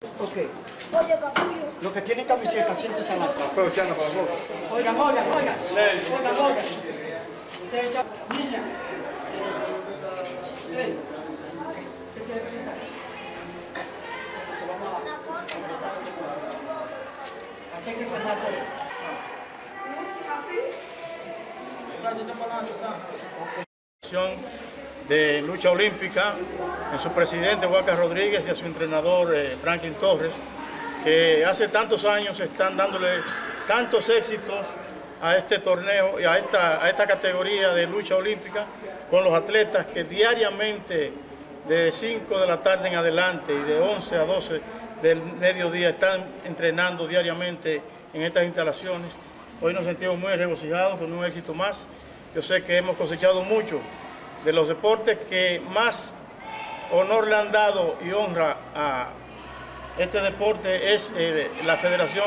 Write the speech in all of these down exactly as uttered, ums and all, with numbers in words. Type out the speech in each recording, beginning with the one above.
Ok. Los que tienen camiseta, siéntese a la cara. Aprovechando, por favor. Oigan, oigan, oigan. Oigan, oigan. Ustedes saben, niña. Hey. ¿Qué quiere pensar? Una foto. Acérquese más. De lucha olímpica, en su presidente Walker Rodríguez y a su entrenador eh, Franklin Torres, que hace tantos años están dándole tantos éxitos a este torneo y a esta, a esta categoría de lucha olímpica, con los atletas que diariamente de cinco de la tarde en adelante y de once a doce del mediodía están entrenando diariamente en estas instalaciones. Hoy nos sentimos muy regocijados con un éxito más. Yo sé que hemos cosechado mucho de los deportes que más honor le han dado y honra a este deporte es eh, la Federación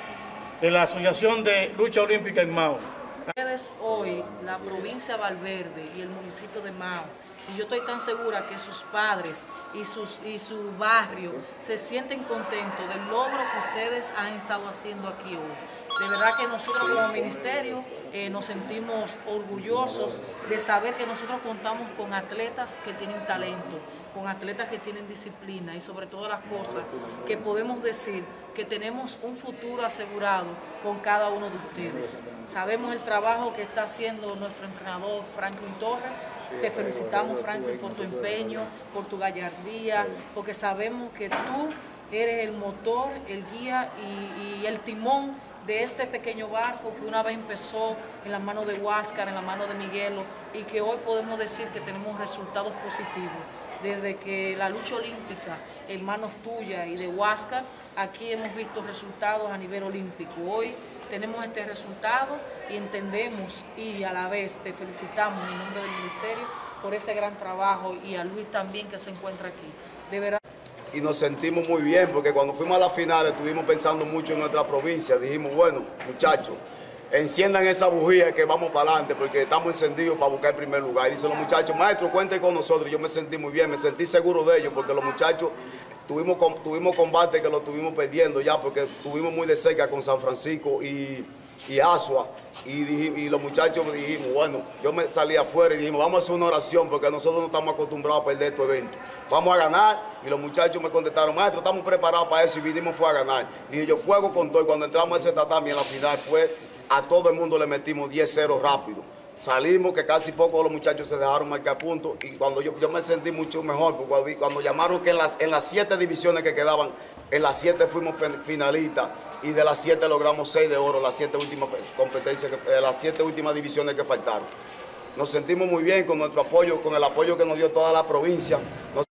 de la Asociación de Lucha Olímpica en Mao. Ustedes hoy, la provincia de Valverde y el municipio de Mao, y yo estoy tan segura que sus padres y, sus, y su barrio se sienten contentos del logro que ustedes han estado haciendo aquí hoy. De verdad que nosotros como ministerio eh, nos sentimos orgullosos de saber que nosotros contamos con atletas que tienen talento, con atletas que tienen disciplina y sobre todas las cosas que podemos decir que tenemos un futuro asegurado con cada uno de ustedes. Sabemos el trabajo que está haciendo nuestro entrenador Franklin Torres. Te felicitamos, Franklin, por tu empeño, por tu gallardía, porque sabemos que tú eres el motor, el guía y, y el timón de este pequeño barco que una vez empezó en las manos de Huáscar, en las manos de Miguelo, y que hoy podemos decir que tenemos resultados positivos. Desde que la lucha olímpica en manos tuyas y de Huáscar, aquí hemos visto resultados a nivel olímpico. Hoy tenemos este resultado y entendemos y a la vez te felicitamos en nombre del ministerio por ese gran trabajo y a Luis también que se encuentra aquí. De verdad. Y nos sentimos muy bien porque cuando fuimos a la final estuvimos pensando mucho en nuestra provincia. Dijimos, bueno, muchachos, enciendan esa bujía que vamos para adelante porque estamos encendidos para buscar el primer lugar. Y dicen los muchachos, maestro, cuenten con nosotros. Yo me sentí muy bien, me sentí seguro de ellos porque los muchachos tuvimos, tuvimos combate que lo estuvimos perdiendo ya porque estuvimos muy de cerca con San Francisco y, y Asua. Y, y los muchachos me dijimos, bueno, yo me salí afuera y dijimos, vamos a hacer una oración porque nosotros no estamos acostumbrados a perder estos eventos. Vamos a ganar. Y los muchachos me contestaron, maestro, estamos preparados para eso y vinimos fue a ganar. Dije yo, fuego con todo. Y cuando entramos a ese tatami en la final fue, a todo el mundo le metimos diez cero rápido. Salimos que casi poco los muchachos se dejaron marcar puntos y cuando yo, yo me sentí mucho mejor porque cuando, cuando llamaron que en las, en las siete divisiones que quedaban, en las siete fuimos finalistas y de las siete logramos seis de oro, las siete últimas competencias, que, las siete últimas divisiones que faltaron. Nos sentimos muy bien con nuestro apoyo, con el apoyo que nos dio toda la provincia. Nos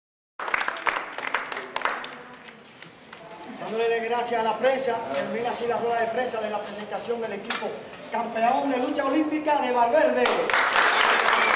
Dándole gracias a la prensa, termina así la rueda de prensa de la presentación del equipo campeón de lucha olímpica de Valverde.